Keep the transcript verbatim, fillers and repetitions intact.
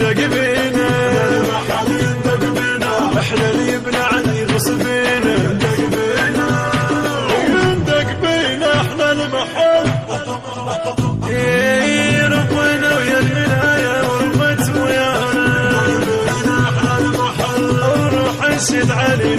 يندق بينا المحل يندق بينا احنا اللي بنعني غصبينا يندق بينا يندق بينا احنا المحل ايه ربنا ويا المنايا وربت ويانا احنا المحل وروح نشد علينا